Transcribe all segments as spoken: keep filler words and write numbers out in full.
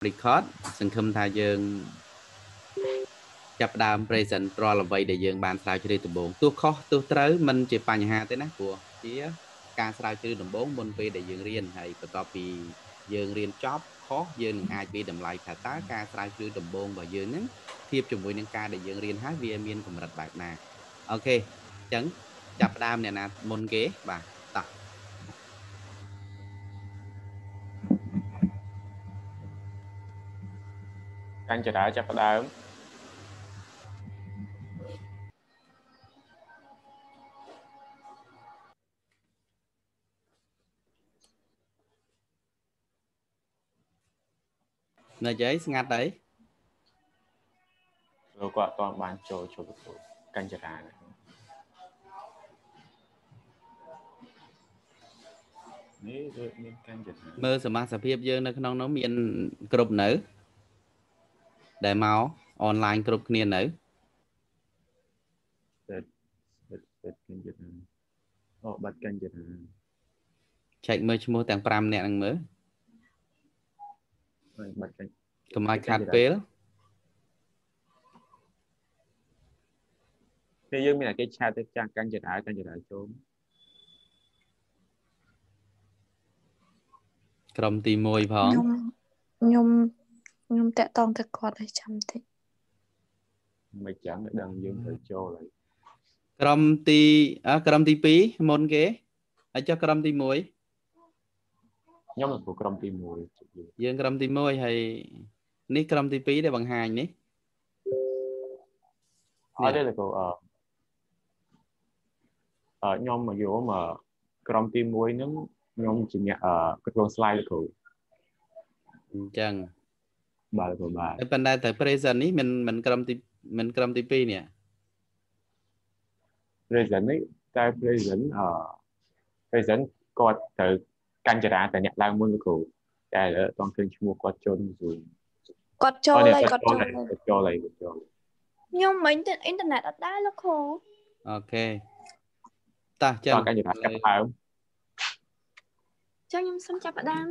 record សង្ឃឹមថាយើងចាប់ដើម present រាល់អ្វីដែលយើងបានស្រាវជ្រាវដំបូងទោះខុសទោះត្រូវមិនជាបញ្ហាទេណាព្រោះជាការស្រាវជ្រាវដំបូងមុនពេលដែលយើងរៀនហើយបន្ទាប់ពីយើងរៀនចប់ខុសយើងនឹងអាចវាតម្លៃថាតើការស្រាវជ្រាវដំបូងរបស់យើងហ្នឹងធៀបជាមួយនឹងការដែលយើងរៀនហើយវាមានកម្រិតបែបណាអូខេអញ្ចឹងចាប់ដើមអ្នកណាមុនគេបាទតោះកាន់ចរាចាប់ផ្ដើមនៅយាយស្ងាត់ហើយលោកគាត់អត់ទាន់បានចូលចូលកាន់ចរានេះដូចមានកាន់ចរាមើលសមាជិកភាពយើងនៅក្នុងនោះមានគ្រប់នៅដែលមកអនឡាញគ្រប់គ្នានៅតែតែកាន់ចរាអូបាត់កាន់ចរាចែកមើលឈ្មោះទាំងប្រាំនាក់ហ្នឹងមើលបាត់កាន់កុំឲ្យខាត់ពេលពេលយើងមានតែគេឆាតទៅចាស់កាន់ចរាកាន់ចរាចូលក្រុមទីមួយផងខ្ញុំខ្ញុំតាក់តងទៅគាត់ឲ្យចាំតិចមិនចាំដឹងយើងត្រូវចូលហើយក្រុមទីអើក្រុមទីពីរមុនគេហើយចុះក្រុមទីមួយខ្ញុំនៅក្រុមទីមួយយើងក្រុមទីមួយហើយនេះក្រុមទីពីរដែលបង្ហាញនេះអត់ទេលោកអឺអឺខ្ញុំមកយកមកក្រុមទីមួយហ្នឹងខ្ញុំជាអ្នកអឺគ្រប់ slide លោកគ្រូអញ្ចឹងបាទលោកបាទតែប៉ុន្តែតែ present នេះមិនមិនក្រុមទីមិនក្រុមទីពីរនេះ present នេះតែ present អឺ present គាត់ត្រូវកាន់ចរាតែអ្នកឡើងមុនលោកគ្រូតែឥឡូវអត់ឃើញឈ្មោះគាត់ចូលនឹង Zoom គាត់ចូលហើយគាត់ចូលគាត់ចូលហើយគាត់ចូលខ្ញុំមិញទៅអ៊ីនធឺណិតអត់ដែរលោកគ្រូអូខេតោះចឹងកាន់ចរាចាប់ដើមចឹងខ្ញុំសូមចាប់ផ្ដើម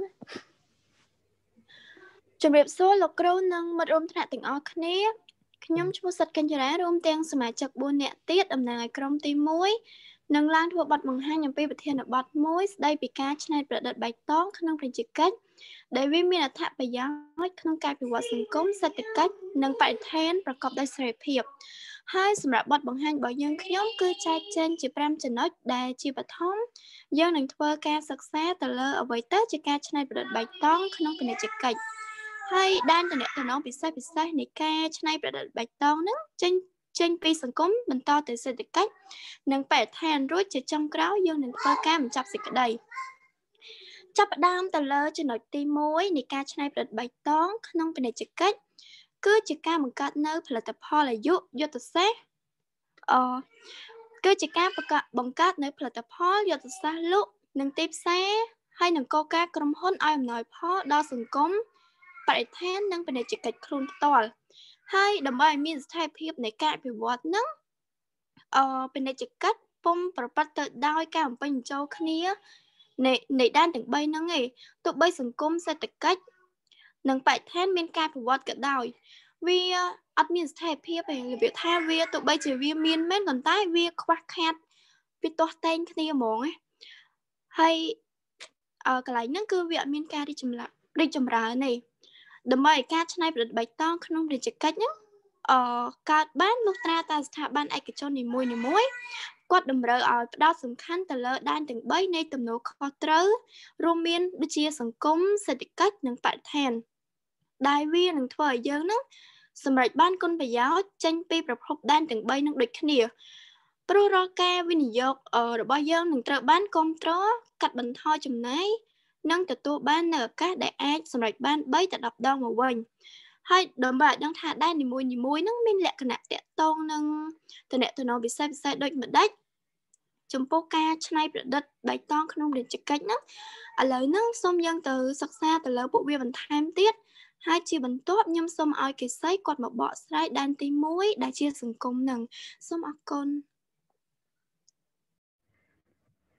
ជំរាបសួរលោកគ្រូនិងមិត្តរួមថ្នាក់ទាំងអស់គ្នាខ្ញុំឈ្មោះសិតកញ្ចរារួមទាំងសមាជិកបួននាក់ទៀតតំណាងឲ្យក្រុមទីមួយនឹងឡើងធ្វើបទបង្ហាញអំពីប្រធានបទមួយស្ដីពីការច្នៃប្រឌិតបៃតងក្នុងពាណិជ្ជកិច្ចដែលវាមានអត្ថប្រយោជន៍ក្នុងការពិវត្តសង្គមសេដ្ឋកិច្ចនិងបរិស្ថានប្រកបដោយសេរីភាពហើយសម្រាប់បទបង្ហាញរបស់យើងខ្ញុំគឺចែកចេញជាប្រាំចំណុចដែលជាបឋមយើងនឹងធ្វើការសិក្សាទៅលើអ្វីទៅជាការច្នៃប្រឌិតបៃតងក្នុងពាណិជ្ជកិច្ចហើយដែនតំណែងពិសេសពិសេសនៃការច្នៃប្រឌិតបៃតងហ្នឹងចេញចេញពីសង្គមបន្តទៅសេដ្ឋកិច្ចនិងបរិស្ថានរួចជាចុងក្រោយយើងនឹងធ្វើការបញ្ចប់សេចក្តីចាប់ផ្ដើមទៅលើចំណុចទីមួយនៃការច្នៃប្រឌិតបៃតងក្នុងពាណិជ្ជកិច្ចគឺជាការបង្កើតនៅផលិតផលអាយុយុទ្ធសាស្ត្រអគឺជាការបង្កើតនៅផលិតផលយុទ្ធសាស្ត្រលក់និងទីផ្សារហើយនឹងកការក្រុមហ៊ុនឲ្យអំណោយផលដល់សង្គមបរិស្ថាននិងពាណិជ្ជកិច្ចខ្លួនផ្ទាល់ហើយដើម្បីឲ្យមានស្ថិរភាពនៃការអភិវឌ្ឍហ្នឹងអឺពាណិជ្ជកិច្ចពុំប្រព្រឹត្តទៅដោយការបំពេញចូលគ្នានៃនៃដែនទាំងបីហ្នឹងឯងទោះបីសង្គមសេដ្ឋកិច្ចនិងបរិស្ថានមានការប្រវត្តិក៏ដោយវាអត់មានស្ថិរភាពទេរបៀបថាវាទោះបីជាវាមានមែនប៉ុន្តែវាខ្វះខាតពីទាស់តែងគ្នាហ្មងណាហើយអឺកន្លែងហ្នឹងគឺវាអត់មានការរីកចម្រើនរីកចម្រើនទេដើម្បីឲ្យការច្នៃប្រឌិតបៃតងក្នុងពាណិជ្ជកិច្ចហ្នឹងអឺកើតបានលុះត្រាតែស្ថាប័នឯកជននីមួយៗគាត់តម្រូវឲ្យផ្ដោតសំខាន់ទៅលើដែនទាំងបីនៃទំនួលខុសត្រូវរួមមានដូចជាសង្គមសេដ្ឋកិច្ចនិងបរិស្ថានដែលវានឹងធ្វើឲ្យយើងហ្នឹងសម្រេចបានគុណប្រយោជន៍ចេញពីប្រភពដែនទាំងបីនឹងដូចគ្នាព្រោះរាល់ការវិនិយោគរបស់យើងនឹងត្រូវបានគ្រប់គ្រងកាត់បន្ថយចំណាយនិងទទួលបាននៅឱកាសដែលអាចសម្រេចបានបីទៅដប់ដងមកវិញហើយដើម្បីឲ្យដឹងថាដែននីមួយៗហ្នឹងមានលក្ខណៈតាក់ទងនឹងតំណែងតំណងពិសេសពិសេសដូចម្ដេចចំពោះការច្នៃប្រឌិតបៃតងក្នុងពាណិជ្ជកិច្ចហ្នឹងឥឡូវហ្នឹងសូមយើងទៅសិក្សាទៅលើពួកវាបន្ថែមទៀតហើយជាបន្ទាប់ខ្ញុំសូមឲ្យកេសីគាត់មកបកស្រាយដែនទីមួយដែលជាសង្គមហ្នឹងសូមអរគុណ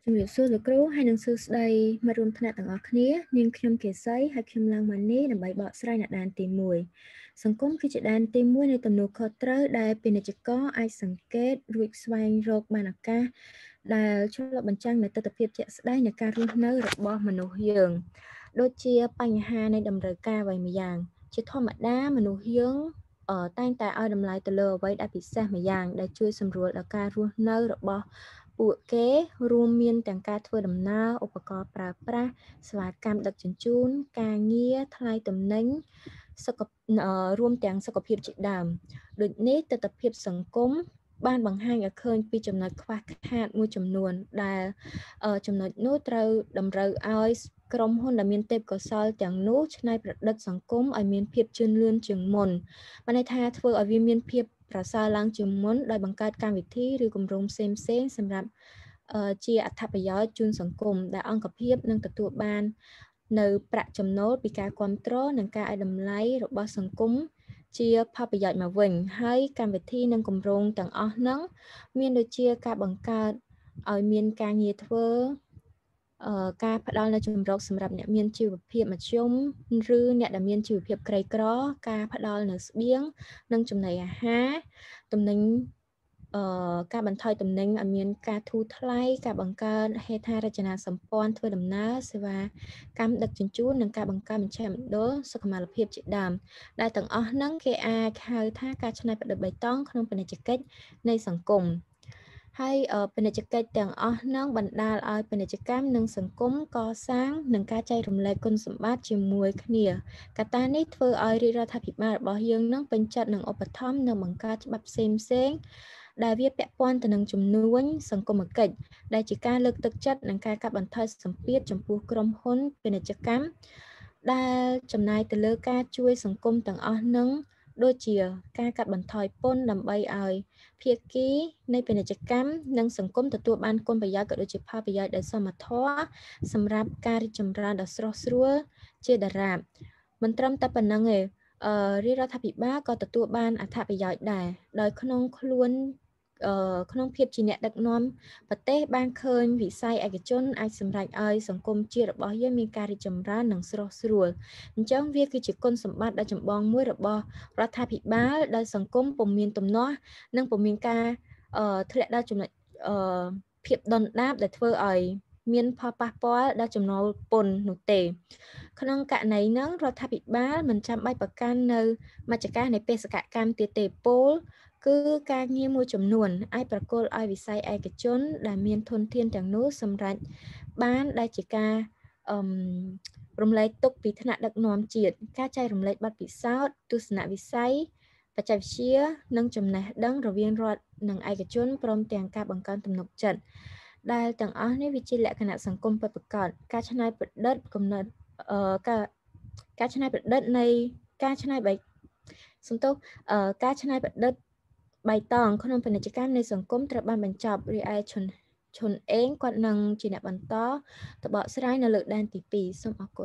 ជំរាបសួរលោកគ្រូហើយនិងសួស្តីមិត្តរួមថ្នាក់ទាំងអស់គ្នានាងខ្ញុំកេសីហើយខ្ញុំឡើងមកនេះដើម្បីបកស្រាយនៅដែនទីមួយសង្គមគឺជាដែនទីមួយនៃទំនួលខុសត្រូវដែលពាណិជ្ជករអាចសង្កេតរួចស្វែងរកបានឱកាសដែលឆ្លុះបញ្ចាំងនូវទស្សនវិជ្ជាជាក់ស្ដែងនៃការរស់នៅរបស់មនុស្សយើងដូចជាបញ្ហានៃតម្រូវការអ្វីម្យ៉ាងជាធម្មតាមនុស្សយើងអឺតែងតែឲ្យតម្លៃទៅលើអ្វីដែលពិសេសម្យ៉ាងដែលជួយសម្រួលដល់ការរស់នៅរបស់ពួកគេរួមមានទាំងការធ្វើដំណើរឧបករណ៍ប្រើប្រាស់សេវាកម្មដឹកជញ្ជូនការងារថ្លៃទំនិញសុខរួមទាំងសុខភាពជាដើមដូចនេះទស្សនវិជ្ជាសង្គមបានបង្ហាញឲ្យឃើញពីចំណុចខ្វះខាតមួយចំនួនដែលចំណុចនោះត្រូវតម្រូវឲ្យក្រុមហ៊ុនដែលមានទេពកោសល្យទាំងនោះច្នៃប្រឌិតសង្គមឲ្យមានភាពជឿនលឿនជាងមុនបានន័យថាធ្វើឲ្យវាមានភាពប្រសើរឡើងជាងមុនដោយបង្កើតកម្មវិធីឬគម្រោងផ្សេងផ្សេងសម្រាប់ជាអត្ថប្រយោជន៍ជូនសង្គមដែលអង្គភាពនឹងទទួលបាននៅប្រាក់ចំណូលពីការគ្រប់គ្រងនិងការឲ្យតម្លៃរបស់សង្គមជាផលប្រយោជន៍មកវិញហើយកម្មវិធីនិងគម្រោងទាំងអស់ហ្នឹងមានដូចជាការបង្កើតឲ្យមានការងារធ្វើការផ្ដល់នូវជម្រកសម្រាប់អ្នកមានជីវភាពមធ្យមឬអ្នកដែលមានជីវភាពក្រីក្រការផ្ដល់នូវស្បៀងនិងចំណីអាហារទំនិញអឺការបន្ថយទំនិញឲ្យមានការធូរថ្លៃការបង្កើតហេដ្ឋារចនាសម្ព័ន្ធធ្វើដំណើរសេវាកម្មដឹកជញ្ជូននិងការបង្កើតមជ្ឈមណ្ឌលសុខុមាលភាពជាដើមដែលទាំងអស់ហ្នឹងគេអាចហៅថាការច្នៃប្រឌិតបៃតងក្នុងពាណិជ្ជកិច្ចនៃសង្គមហើយពាណិជ្ជកិច្ចទាំងអស់ហ្នឹងបណ្ដាលឲ្យពាណិជ្ជកម្មនិងសង្គមកសាងនិងការចែករំលែកគុណសម្បត្តិជាមួយគ្នាកត្តានេះធ្វើឲ្យរាជរដ្ឋាភិបាលរបស់យើងនឹងពេញចិត្តនឹងឧបត្ថម្ភនិងបង្កើតច្បាប់ផ្សេងផ្សេងដែលវាពាក់ព័ន្ធទៅនឹងជំនួញសង្គមគិច្ចដែលជាការលើកទឹកចិត្តនិងការកាត់បន្ថយសម្ពាធចំពោះក្រុមហ៊ុនពាណិជ្ជកម្មដែលចំណាយទៅលើការជួយសង្គមទាំងអស់នឹងដូចជាការកាត់បន្ថយពន្ធដើម្បីឲ្យភាគីនៃពាណិជ្ជកម្មនិងសង្គមទទួលបានគុណប្រយោជន៍ក៏ដូចជាផលប្រយោជន៍ដែលសមធម៌សម្រាប់ការរីកចម្រើនដ៏ស្រស់ស្រួលជាដរាបមិនត្រឹមតែប៉ុណ្្នឹងទេអឺរាជរដ្ឋាភិបាលក៏ទទួលបានអត្ថប្រយោជន៍ដែរដោយក្នុងខ្លួនអឺក្នុងភាពជាអ្នកដឹកនាំប្រទេសបានឃើញវិស័យឯកជនអាចសម្រេចឲ្យសង្គមជាតិរបស់យើងមានការរីកចម្រើននិងស្រស់ស្រួលអញ្ចឹងវាគឺជាគុណសម្បត្តិដ៏ចម្បងមួយរបស់រដ្ឋាភិបាលដែលសង្គមពុំមានទំនាស់និងពុំមានការអឺធ្លាក់ដល់ចំណុចអឺភាពដុនដាបដែលធ្វើឲ្យមានផលប៉ះពាល់ដល់ចំណូលពន្ធនោះទេក្នុងករណីហ្នឹងរដ្ឋាភិបាលមិនចាំបាច់ប្រកាន់នៅមជ្ឈការនៃបេសកកម្មទៀតទេពលគឺការងារមួយចំនួនអាចប្រគល់ឲ្យវិស័យឯកជនដែលមានធនធានទាំងនោះសម្រាប់បានដែលជាការអឺរំលែកទុកពីថ្នាក់ដឹកនាំជាតិការចែករំលែកបទពិសោធន៍ទស្សនវិស័យបច្ចេកវិទ្យានិងចំណេះដឹងរវាងរដ្ឋនិងឯកជនព្រមទាំងការបង្កើនទំនុកចិត្តដែលទាំងអស់នេះវាជាលក្ខណៈសង្គមពិតប្រាកដការច្នៃប្រឌិតកំណត់អឺការការច្នៃប្រឌិតនៃការច្នៃបៃសំទោសអឺការច្នៃប្រឌិតបៃតងក្នុងពាណិជ្ជកម្មនៃសង្គមត្រូវបានបញ្ចប់រីឯឈុនឈុនអេងគាត់នឹងជាអ្នកបន្តទៅបកស្រាយនៅលើដែនទីពីរសូមអរគុណ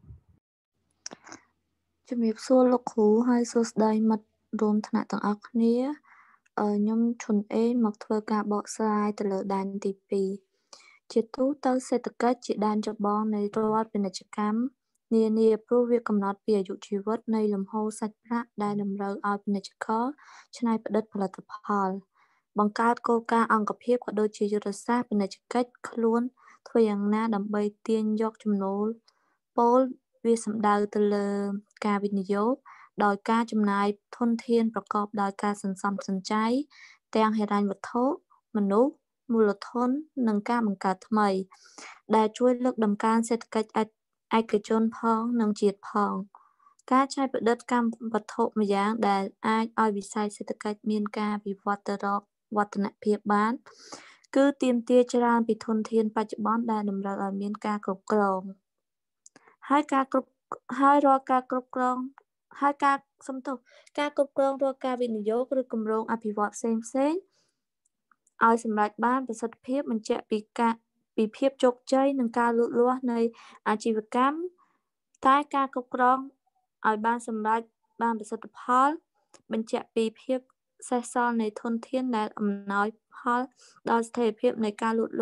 ជំរាបសួរលោកគ្រូហើយសួស្តីមិត្តរួមថ្នាក់ទាំងអស់គ្នាខ្ញុំឈុនអេងមកធ្វើការបកស្រាយទៅលើដែនទីពីរជាទូទៅសេដ្ឋកិច្ចជាដែនចម្បងនៃរដ្ឋពាណិជ្ជកម្មនានាព្រោះវាកំណត់ពីអាយុជីវិតនៃលំហូរសាច់ប្រាក់ដែលតម្រូវឲ្យពាណិជ្ជករច្នៃប្រឌិតផលិតផលបង្កើតគោលការណ៍អង្គភាពក៏ដូចជាយុទ្ធសាស្ត្រពាណិជ្ជកិច្ចខ្លួនធ្វើយ៉ាងណាដើម្បីទាញយកចំណូលពលវាសំដៅទៅលើការវិនិយោគដោយការចំណាយធនធានប្រកបដោយការសន្សំសំចៃទាំងហិរញ្ញវត្ថុមនុស្សមូលធននិងការបង្កើតថ្មីដែលជួយលើកតម្កើងសេដ្ឋកិច្ចឯកជនផងនិងជាតិផងការច្នៃប្រឌិតកម្មវត្ថុម្យ៉ាងដែលអាចឲ្យវិស័យសេដ្ឋកិច្ចមានការវិវត្តទៅរកវឌ្ឍនភាពបានគឺទាមទារច្រើនពីធនធានបច្ចុប្បន្នដែលតម្រូវឲ្យមានការគ្រប់គ្រងហើយការគ្រប់ហើយរាល់ការគ្រប់គ្រងហើយការសំទោសការគ្រប់គ្រងរាល់ការវិនិយោគឬគម្រោងអភិវឌ្ឍផ្សេងផ្សេងឲ្យសម្រេចបានប្រសិទ្ធភាពបញ្ជាក់ពីការពីភាពជោគជ័យនិងការលូតលាស់នៃអាជីវកម្មតែការគ្រប់គ្រងឲ្យបានសម្រេចបានប្រសិទ្ធផលបញ្ជាក់ពីភាពសេសសល់នៃធនធានដែលអំណោយផលដល់ស្ថិរភាពនៃការលូតលាស់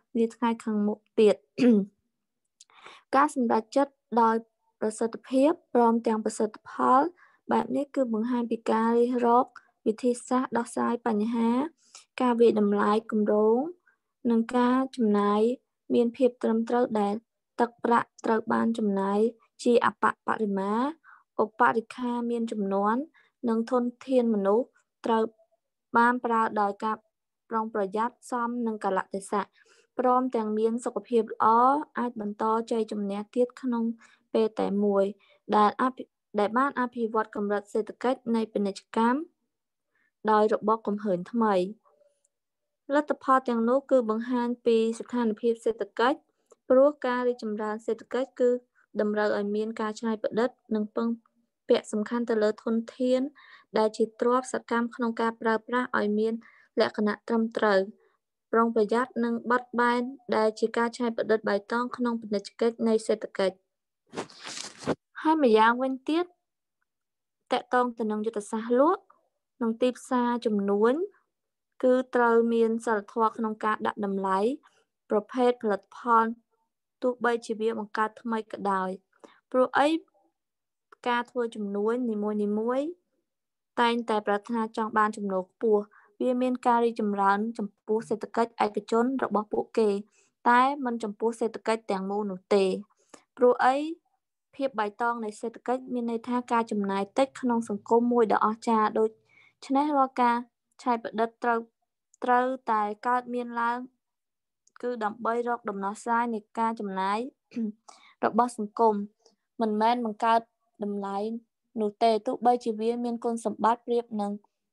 នាថ្ងៃខាងមុខទៀត ការសម្រេចចិត្តដោយប្រសិទ្ធភាពព្រមទាំងប្រសិទ្ធផលបែបនេះគឺបង្ហាញពីការរិះរកវិធីសាស្ត្រដោះស្រាយបញ្ហាការវិតម្លៃគម្រោងនិងការចំណាយមានភាពត្រឹមត្រូវដែលទឹកប្រាក់ត្រូវបានចំណាយជាអបបរិមាឧបរិក្ខាមានចំនួននិងធនធានមនុស្សត្រូវបានប្រើដោយការប្រុងប្រយ័ត្នសមនឹងកលៈទេសៈព្រមទាំងមានសុខភាពល្អអាចបន្តជ័យជំនះទៀតក្នុងពេលតែមួយដែលអភិដែលបានអភិវឌ្ឍកម្រិតសេដ្ឋកិច្ចនៃពាណិជ្ជកម្មដោយរបបកំហើញថ្មីលទ្ធផលទាំងនោះគឺបង្ហាញពីស្ថានភាពសេដ្ឋកិច្ចព្រោះការរីកចម្រើនសេដ្ឋកិច្ចគឺតម្រូវឲ្យមានការច្នៃប្រឌិតនិងពឹងពាក់សំខាន់ទៅលើធនធានដែលជាទ្រព្យសកម្មក្នុងការប្រើប្រាស់ឲ្យមានលក្ខណៈត្រឹមត្រូវប្រុងប្រយ័ត្ននិងបត់បែនដែលជាការច្នៃប្រឌិតបៃតងក្នុងពាណិជ្ជកិច្ចនៃសេដ្ឋកិច្ចហើយម្យ៉ាងវិញទៀតតកតងទៅនឹងយុទ្ធសាស្ត្រលក់និងទីផ្សារចំនួនគឺត្រូវមានសីលធម៌ក្នុងការដាក់តម្លៃប្រភេទផលិតផលទោះបីជាវាបង្កើតថ្មីក៏ដោយព្រោះអីការធ្វើចំនួននីមួយៗតែងតែប្រាថ្នាចង់បានចំណូលខ្ពស់វាមានការរីកចម្រើនចំពោះសេដ្ឋកិច្ចឯកជនរបស់ពួកគេតែមិនចំពោះសេដ្ឋកិច្ចទាំងមូលនោះទេព្រោះអីភាពបៃតងនៃសេដ្ឋកិច្ចមានន័យថាការចំណាយតិចក្នុងសង្គមមួយដ៏អស្ចារ្យដូច្នេះរាល់ការច្នៃប្រឌិតត្រូវត្រូវតែកើតមានឡើងគឺដើម្បីរកដំណោះស្រាយនៃការចំណាយរបស់សង្គមមិនមែនបង្កើតតម្លៃនោះទេទោះបីជាវាមានគុណសម្បត្តិប្រៀបនឹង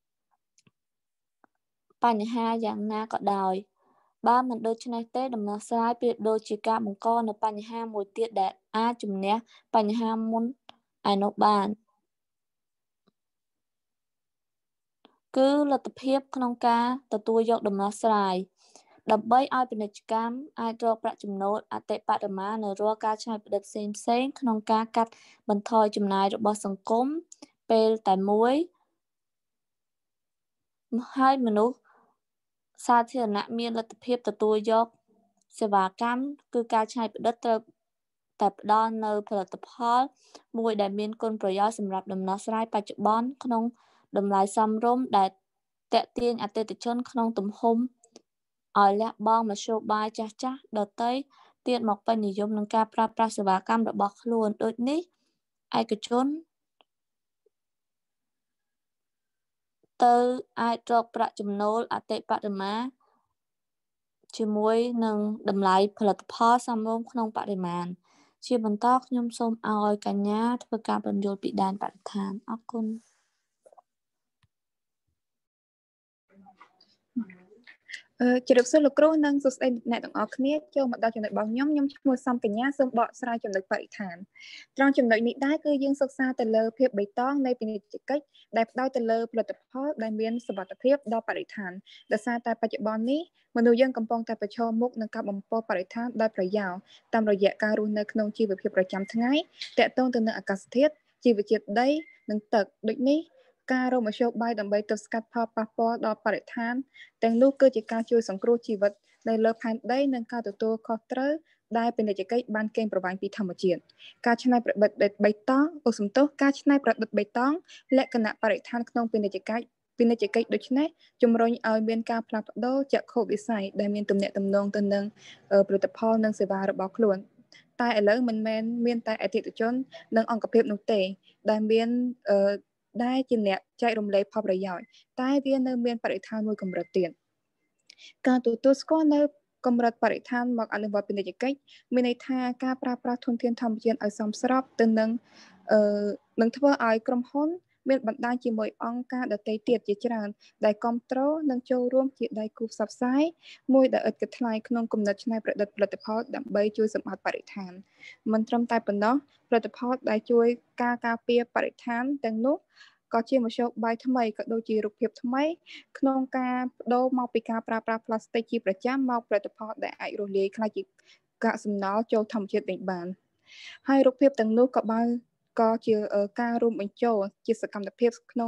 បញ្ហាយ៉ាងណាក៏ដោយបើមិនដូច្នេះទេដំណោះស្រាយប្រៀបដូចជាការបង្កនៅបញ្ហាមួយទៀតដែលអាចជំនះបញ្ហាមុនឯនោះបានគឺលទ្ធភាពក្នុងការទទួលយកដំណោះស្រាយដើម្បីឲ្យពាណិជ្ជកម្មអាចរកប្រាក់ចំណូលអតិបរមានៅរាល់ការច្នៃប្រឌិតផ្សេងផ្សេងក្នុងការកាត់បន្ថយចំណាយរបស់សង្គមពេលតែមួយហើយមនុស្សសាធារណៈមានលទ្ធភាពទទួលយកសេវាកម្មគឺការច្នៃប្រឌិតត្រូវតែផ្ដល់នៅផលិតផលមួយដែលមានគុណប្រយោជន៍សម្រាប់ដំណោះស្រាយបច្ចុប្បន្នក្នុងតម្លៃសមរម្យដែលទាក់ទាញអតិថិជនក្នុងទំហំឲ្យលះបង់មធ្យោបាយចាស់ចាស់ដទៃទៀតមកពេញនិយមនឹងការប្រើប្រាស់សេវាកម្មរបស់ខ្លួនដូចនេះឯកជនទៅអាចរកប្រាក់ចំណូលអតិបរមាជាមួយនឹងតម្លៃផលិតផលសមរម្យក្នុងបរិមាណជាបន្តខ្ញុំសូមឲ្យកញ្ញាធ្វើការបញ្យល់ពីដែនបរិស្ថានអរគុណអឺជម្រាបសួរលោកគ្រូនិងសួស្តីអ្នកទាំងអស់គ្នាចូលមកដល់ចំណុចរបស់ខ្ញុំខ្ញុំឈ្មោះសំកញ្ញាសូមបកស្រាយចំណុចបរិស្ថានត្រង់ចំណុចនេះដែរគឺយើងសិក្សាទៅលើភាពបៃតងនៃពាណិជ្ជកិច្ចដែលផ្ដោតទៅលើផលិតផលដែលមានសុវត្ថិភាពដល់បរិស្ថានដោយសារតែបច្ចុប្បន្ននេះមនុស្សយើងកំពុងតែប្រឈមមុខនឹងការបំពុលបរិស្ថានដោយប្រយោលតាមរយៈការរស់នៅក្នុងជីវភាពប្រចាំថ្ងៃទាក់ទងទៅនឹងអាកាសធាតុជីវជាតិដីនិងទឹកដូចនេះការរកមធ្យោបាយដើម្បីទប់ស្កាត់ផលប៉ះពាល់ដល់បរិស្ថានទាំងនោះគឺជាការជួយសង្គ្រោះជីវិតនៅលើផែនដីនិងការទទួលខុសត្រូវដែលពាណិជ្ជកិច្ចបានកេងប្រវ័ញ្ចពីធម្មជាតិការច្នៃប្រឌិតបៃតងអូសំទោសការច្នៃប្រឌិតបៃតងលក្ខណៈបរិស្ថានក្នុងពាណិជ្ជកិច្ចពាណិជ្ជកិច្ចដូច្នេះជំរុញឲ្យមានការផ្លាស់ប្ដូរចក្ខុវិស័យដែលមានទំនាក់ទំនងទៅនឹងផលិតផលនិងសេវារបស់ខ្លួនតែឥឡូវមិនមែនមានតែអតិថិជននិងអង្គភាពនោះទេដែលមានដែលជាអ្នកចែករំលែកផលប្រយោជន៍តែវានៅមានបរិស្ថានមួយកម្រិតទៀតការទទួលស្គាល់នៅកម្រិតបរិស្ថានមកអនុវត្តពាណិជ្ជកិច្ចមានន័យថាការប្រើប្រាស់ធនធានធម្មជាតិឲ្យសមស្របទៅនឹងអឺនឹងធ្វើឲ្យក្រុមហ៊ុនមានបណ្ដាញជាមួយអង្គការដទៃទៀតជាច្រើនដែលគ្រប់គ្រងនិងចូលរួមជាដៃគូផ្សព្វផ្សាយមួយដែលឥតគិតថ្លៃក្នុងគំនិតច្នៃប្រឌិតផលិតផលដើម្បីជួយសម្អាតបរិស្ថានមិនត្រឹមតែប៉ុណ្ណោះផលិតផលដែលជួយការការពារបរិស្ថានទាំងនោះក៏ជាមធ្យោបាយថ្មីក៏ដូចជារូបភាពថ្មីក្នុងការបដូរមកពីការប្រើប្រាស់ប្លាស្ទិកជាប្រចាំមកផលិតផលដែលអាចរលាយខ្លាចជាកាកសំណល់ចូលធម្មជាតិវិញបានហើយរូបភាពទាំងនោះក៏បានក៏ជាការរួមបញ្ចូលជាសកម្មភាពក្នុង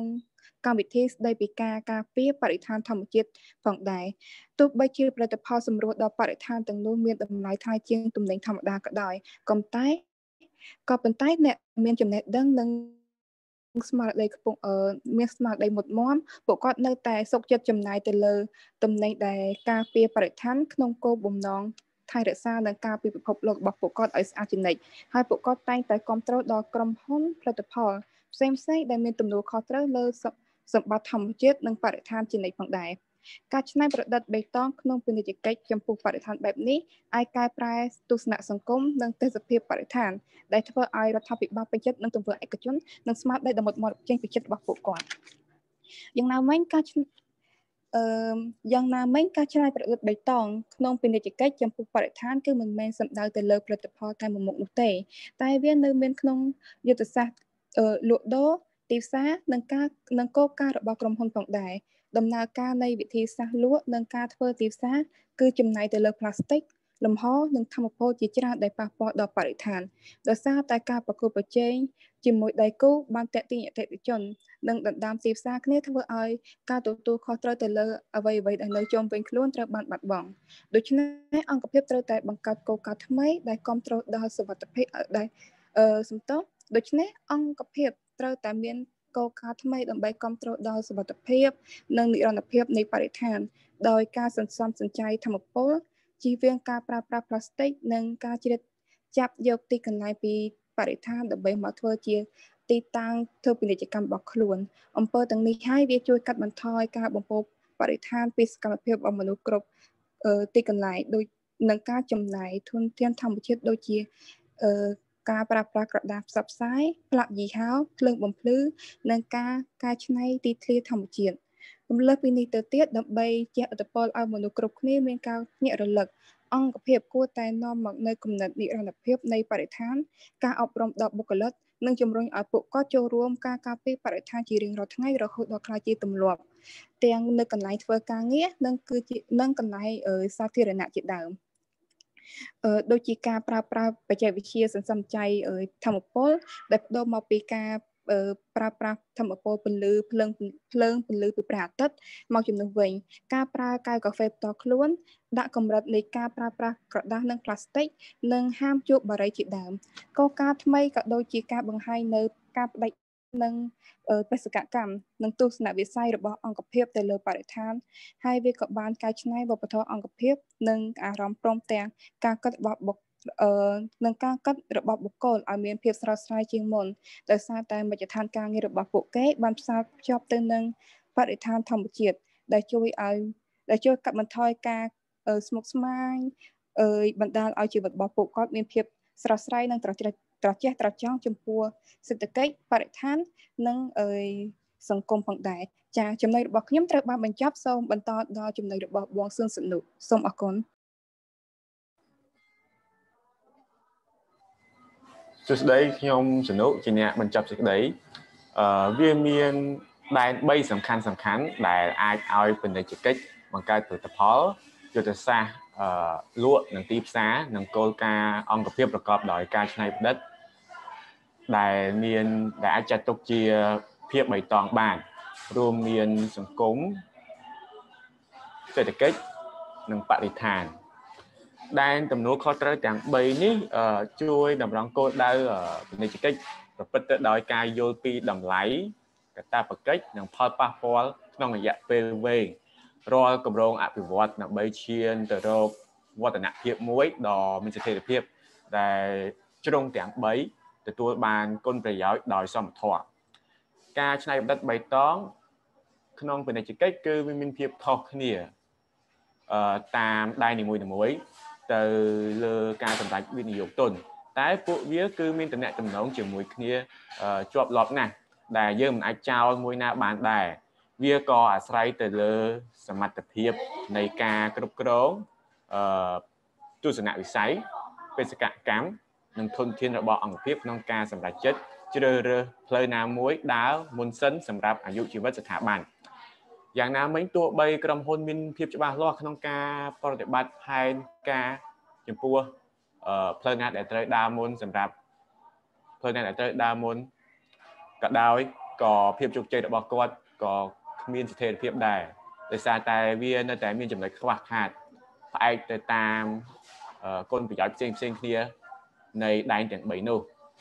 កម្មវិធីស្ដីពីការការពារបរិស្ថានធម្មជាតិផងដែរទោះបីជាផលិតផលសម្រួលដល់បរិស្ថានទាំងនោះមានតម្លៃថ្លៃជាងទំនិញធម្មតាក៏ដោយក៏ប៉ុន្តែក៏ប៉ុន្តែអ្នកមានចំណេះដឹងនិងស្មារតីខ្ពស់អឺមានស្មារតីមុតមមពួកគាត់នៅតែសុខចិត្តចំណាយទៅលើទំនិញដែលការពារបរិស្ថានក្នុងគោលបំណងថែរក្សានិងការពារពិភពលោករបស់ពួកគាត់ឲ្យស្អាតជានិច្ចហើយពួកគាត់តែងតែគ្រប់គ្រងដល់ក្រុមហ៊ុនផលិតផលផ្សេងៗដែលមានទំនួលខុសត្រូវលើសម្បត្តិធម្មជាតិនិងបរិស្ថានជានិច្ចផងដែរការច្នៃប្រឌិតបេតុងក្នុងពាណិជ្ជកិច្ចចំពោះបរិស្ថានបែបនេះអាចកែប្រែទស្សនៈសង្គមនិងទេសភាពបរិស្ថានដែលធ្វើឲ្យរដ្ឋាភិបាលពេញចិត្តនឹងទង្វើឯកជននិងស្មារតីដ៏មុតមាត់ចេញពីចិត្តរបស់ពួកគាត់យ៉ាងណាមិញការអឺយ៉ាងណាមិញការច្នៃប្រឌិតបេតុងក្នុងពាណិជ្ជកិច្ចចំពោះបរិស្ថានគឺមិនមែនសំដៅទៅលើផលិតផលតែមួយមុខនោះទេតែវានៅមានក្នុងយុទ្ធសាស្ត្រលក់ដូរទីផ្សារនិងការនិងគោលការណ៍របស់ក្រុមហ៊ុនផងដែរដំណើរការនៃវិធីសាស្ត្រលក់និងការធ្វើទីផ្សារគឺចំណាយទៅលើផ្លាស្ទិកលំហនិងធម្មពលជាច្រើនដែលប៉ះពាល់ដល់បរិស្ថានដោយសារតែការប្រកួតប្រជែងជាមួយដៃគូបានទាក់ទាញអតិថិជននិងដណ្ដើមទីផ្សារគ្នាធ្វើឲ្យការទទួលខុសត្រូវទៅលើអ្វីៗដែលនៅជុំវិញខ្លួនត្រូវបានបាត់បង់ដូច្នេះអង្គភាពត្រូវតែបង្កើតគោលការណ៍ថ្មីដែលគ្រប់គ្រងដល់សុវត្ថិភាពដែលអឺសំទោសដូច្នេះអង្គភាពត្រូវតែមានគោលការណ៍ថ្មីដើម្បីគ្រប់គ្រងដល់សុវត្ថិភាពនិងនិរន្តរភាពនៃបរិស្ថានដោយការសន្សំសំចៃធម្មពលជៀសវាងការប្រើប្រាស់ផ្លាស្ទិកនិងការជ្រៀតចាប់យកទីកន្លែងពីបរិស្ថានដើម្បីមកធ្វើជាទីតាំងធ្វើពាណិជ្ជកម្មរបស់ខ្លួនអំពើទាំងនេះហើយវាជួយកាត់បន្ថយការបំពុលបរិស្ថានពីសកម្មភាពរបស់មនុស្សគ្រប់ទីកន្លែងដូចនឹងការចំណាយធនធានធម្មជាតិដូចជាការប្រើប្រាស់ក្រដាសផ្សព្វផ្សាយផ្លាកយីហោភ្លើងបំភ្លឺនិងការកែច្នៃទីធ្លាធម្មជាតិរំលើសពីនេះទៅទៀតដើម្បីជះឥទ្ធិពលឲ្យមនុស្សគ្រប់គ្នាមានការភ្ញាក់រលឹកអង្គភាពគួរតែនាំមកនៅគំនិតនិរន្តរភាពនៃបរិស្ថានការអប់រំដល់បុគ្គលិកនិងជំរុញឲ្យពួកគាត់ចូលរួមការការពារបរិស្ថានជារៀងរាល់ថ្ងៃរហូតដល់ក្លាយជាទម្លាប់ទាំងនៅកន្លែងធ្វើការងារនិងគឺជានិងកន្លែងសាធារណៈជាដើមអឺដូចជាការប្រើប្រាស់បច្ចេកវិទ្យាសន្សំចៃធម្មពលដែលបដូរមកពីការប្រើប្រាស់ធម្មពលពន្លឺភ្លើងភ្លើងពន្លឺពីព្រះអាទិត្យមកជំនួសវិញការប្រើកែវកាហ្វេផ្ទាល់ខ្លួនដាក់កម្រិតនៃការប្រើប្រាស់ក្រដាសនិងផ្លាស្ទិកនិងហាមជក់បារីជាដើមគោលការណ៍ថ្មីក៏ដូចជាការបង្ហាញនៅការបដិនិងបេសកកម្មនិងទស្សនវិស័យរបស់អង្គភាពទៅលើបរិស្ថានហើយវាក៏បានកែច្នៃវប្បធម៌អង្គភាពនិងអារម្មណ៍ព្រមទាំងការគិតរបស់បុគ្គអឺនឹងការកាត់របស់បុគ្គលឲ្យមានភាពស្រស់ស្រាយជាងមុនដោយសារតែមជ្ឈដ្ឋានការងាររបស់ពួកគេបានផ្សារភ្ជាប់ទៅនឹងបរិស្ថានធម្មជាតិដែលជួយឲ្យដែលជួយកាត់បន្ថយការស្មុគស្មាញអឺបណ្ដាលឲ្យជីវិតរបស់ពួកគាត់មានភាពស្រស់ស្រាយនិងត្រជាក់ត្រជះត្រចង់ចំពោះសេដ្ឋកិច្ចបរិស្ថាននិងអឺសង្គមផងដែរចាចំណុចរបស់ខ្ញុំត្រូវបានបញ្ចប់សូមបន្តដល់ចំណុចរបស់បងសឿនសនុសូមអរគុណសួស្តីខ្ញុំសនុជាអ្នកបញ្ចប់សេចក្តីអឺវាមានដែនបីសំខាន់សំខាន់ដែលអាចឲ្យពាណិជ្ជកិច្ចបង្កើតផលិតផលយុទ្ធសាស្ត្រអឺលក់និងទីផ្សារនិងគោលការណ៍អង្គភាពប្រកបដោយការច្នៃប្រឌិតដែលមានដែលអាចចាត់ទុកជាភាពបៃតងបានរួមមានសង្គមសេដ្ឋកិច្ចនិងបរិស្ថានដែនទំនួលខុសត្រូវទាំងបីនេះជួយតម្រង់គោលដៅពាណិជ្ជកិច្ចប្រព្រឹត្តទៅដោយការយល់ពីតម្លៃកាតព្វកិច្ចនិងផលប៉ះពាល់ក្នុងរយៈពេលវែងរាល់គម្រោងអភិវឌ្ឍដើម្បីឈានទៅរកវឌ្ឍនភាពមួយដ៏មានស្ថិរភាពដែលជ្រុងទាំងបីទទួលបានគុណប្រយោជន៍ដោយសមធម៌ការច្នៃប្រឌិតបៃតងក្នុងពាណិជ្ជកិច្ចគឺវាមានភាពខុសគ្នាអឺតាមដែននីមួយៗទៅលើការសម្រេចវិនិយោគទុនតែពួកវាគឺមានតំណែងតំណងជាមួយគ្នាជាប់លាប់ណាស់ដែលយើងមិនអាចចោលមួយណាបានដែរវាក៏អាស្រ័យទៅលើសមត្ថភាពនៃការគ្រប់គ្រងអឺទស្សនវិស័យបេសកកម្មនិងធនធានរបស់អង្គភាពក្នុងការសម្រេចចិត្តជ្រើសរើសផ្លូវណាមួយដើរមុនសិនសម្រាប់អាយុជីវិតស្ថាប័នយ៉ាងណាមិញទោះបីក្រុមហ៊ុនមានភាពច្បាស់លាស់ក្នុងការប្រតិបត្តិផែនការចំពោះផ្លូវណាដែលត្រូវដើរមុនសម្រាប់ផ្លូវណាដែលត្រូវដើរមុនក៏ដោយក៏ភាពជោគជ័យរបស់គាត់ក៏គ្មានស្ថិរភាពដែរដោយសារតែវានៅតែមានចំណុចខ្វះខាតផ្អែកទៅតាមគុណប្រយោជន៍ផ្សេងផ្សេងគ្នានៃដែនទាំងបីនោះ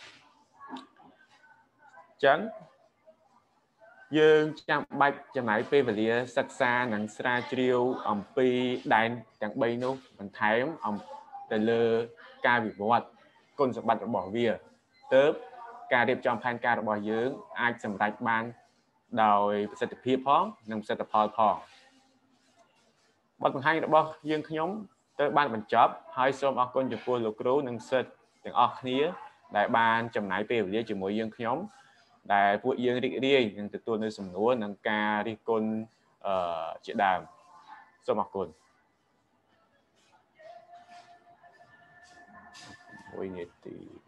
អញ្ចឹងយើងចាំបាច់ចំណាយពេលវេលាសិក្សានិងស្រាវជ្រាវអំពីដែនទាំងបីនោះបន្ថែមអំទៅលើការវិវត្តគុណសម្បត្តិរបស់វាទើបការរៀបចំផែនការរបស់យើងអាចសម្រេចបានដោយប្រសិទ្ធភាពផងនិងប្រសិទ្ធផលផងបទបង្ហាញរបស់យើងខ្ញុំត្រូវបានបញ្ចប់ហើយសូមអរគុណចំពោះលោកគ្រូនិងសិស្សទាំងអស់គ្នាដែលបានចំណាយពេលវេលាជាមួយយើងខ្ញុំដែលពួកយើងរីករាយនឹងទទួលនៅសំណួរនិងការរិះគន់អឺជាដើមសូមអរគុណមួយនាទី